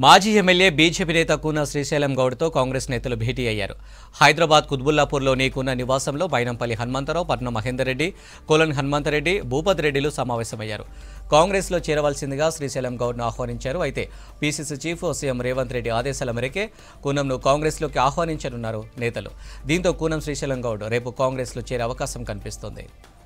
మాజీ MLA BJP నేత కూన శ్రీశైలం గౌడ్తో కాంగ్రెస్ నేతలు భేటీ అయ్యారు. హైదరాబాద్ కుత్బుల్లాపూర్లోని కూన నివాసంలో బైనంపల్లి హనుమంతరావు, పట్నం మహేందర్ రెడ్డి, కోలన్ హనుమంతరెడ్డి, భూపత్ రెడ్డిలు సమావేశమయ్యారు. కాంగ్రెస్లో చేరవలసిందిగా శ్రీశైలం గౌడ్ను ఆహ్వానించారు. అయితే PCC chief CM Revanth Reddy ఆదేశాల మేరకే కూనంను కాంగ్రెస్లోకి ఆహ్వానించనున్నారు నేతలు. దీంతో కూనం శ్రీశైలం గౌడ్ రేపు కాంగ్రెస్లో చేరే అవకాశం కనిపిస్తోంది.